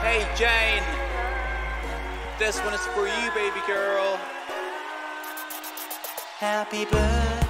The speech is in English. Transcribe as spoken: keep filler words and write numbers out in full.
Hey Jane, this one is for you, baby girl. Happy birthday